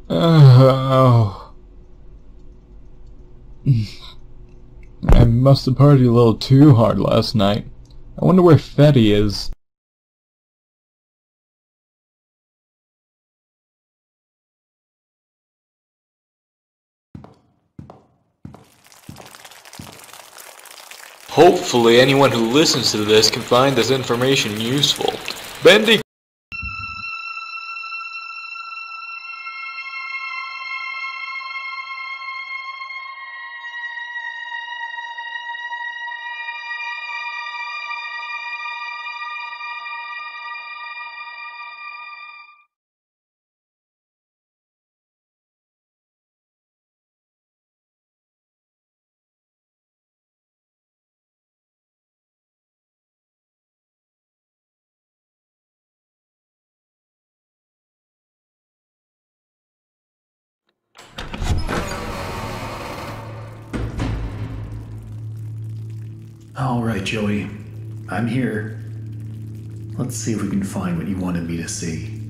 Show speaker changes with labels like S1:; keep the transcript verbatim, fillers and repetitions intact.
S1: Oh, I must have partied a little too hard last night. I wonder where Fetty is.
S2: Hopefully anyone who listens to this can find this information useful. Bendy.
S3: Alright, Joey. I'm here. Let's see if we can find what you wanted me to see.